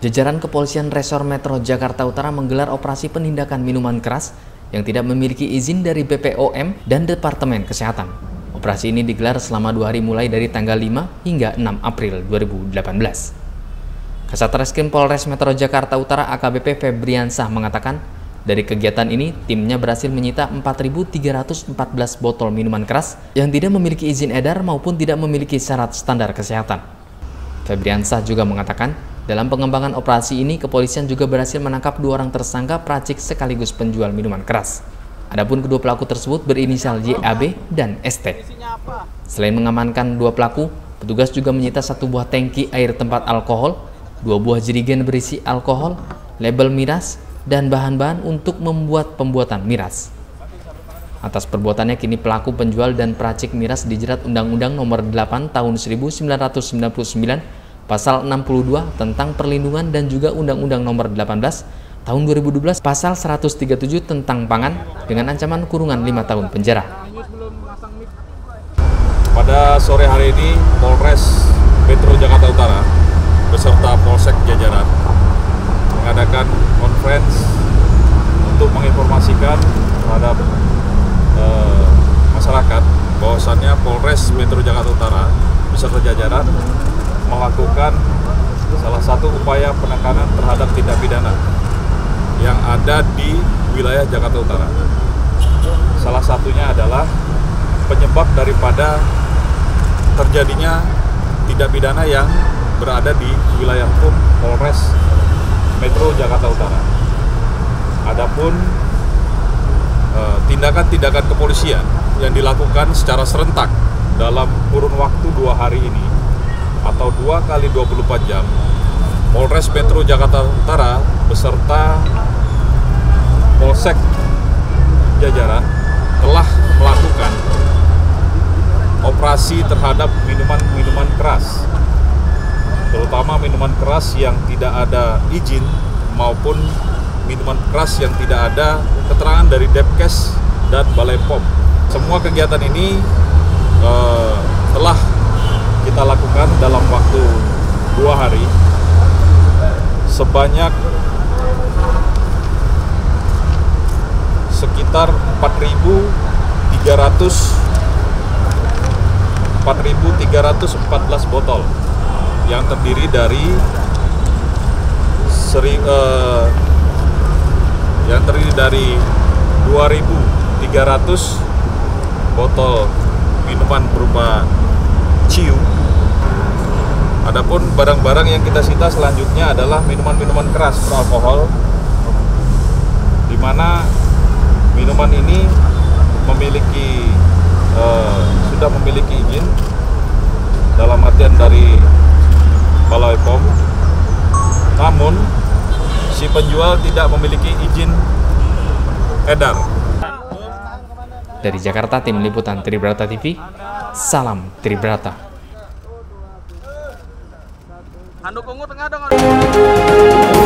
Jajaran Kepolisian Resor Metro Jakarta Utara menggelar operasi penindakan minuman keras yang tidak memiliki izin dari BPOM dan Departemen Kesehatan. Operasi ini digelar selama 2 hari mulai dari tanggal 5 hingga 6 April 2018. Kasat Reskrim Polres Metro Jakarta Utara AKBP Febriansah mengatakan, dari kegiatan ini timnya berhasil menyita 4.314 botol minuman keras yang tidak memiliki izin edar maupun tidak memiliki syarat standar kesehatan. Febriansah juga mengatakan, dalam pengembangan operasi ini, kepolisian juga berhasil menangkap 2 orang tersangka peracik sekaligus penjual minuman keras. Adapun kedua pelaku tersebut berinisial YAB dan ST. Selain mengamankan 2 pelaku, petugas juga menyita 1 buah tangki air tempat alkohol, 2 buah jerigen berisi alkohol, label miras, dan bahan-bahan untuk membuat pembuatan miras. Atas perbuatannya kini pelaku penjual dan peracik miras dijerat Undang-Undang Nomor 8 Tahun 1999 Pasal 62 tentang perlindungan dan juga Undang-Undang Nomor 18 Tahun 2012 Pasal 137 tentang pangan dengan ancaman kurungan 5 tahun penjara. Pada sore hari ini Polres Metro Jakarta Utara beserta Polsek jajaran mengadakan konferensi untuk menginformasikan terhadap masyarakat bahwasannya Polres Metro Jakarta Utara beserta jajaran melakukan salah satu upaya penekanan terhadap tindak pidana yang ada di wilayah Jakarta Utara. Salah satunya adalah penyebab daripada terjadinya tindak pidana yang berada di wilayah hukum Polres Metro Jakarta Utara. Adapun tindakan-tindakan kepolisian yang dilakukan secara serentak dalam kurun waktu 2 hari ini atau 2 kali 24 jam, Polres Metro Jakarta Utara beserta Polsek jajaran telah melakukan operasi terhadap minuman-minuman keras, terutama minuman keras yang tidak ada izin maupun minuman keras yang tidak ada keterangan dari Depkes dan Balai POM. Semua kegiatan ini telah kita lakukan dalam waktu 2 hari sebanyak sekitar 4.314 botol yang terdiri dari 2.300 botol minuman berupa ciu. Adapun barang-barang yang kita sita selanjutnya adalah minuman-minuman keras beralkohol, di mana minuman ini sudah memiliki izin dalam artian dari Balai POM, namun si penjual tidak memiliki izin edar. Dari Jakarta, tim liputan Tribrata TV, salam Tribrata. Handuk ungu tengah dong.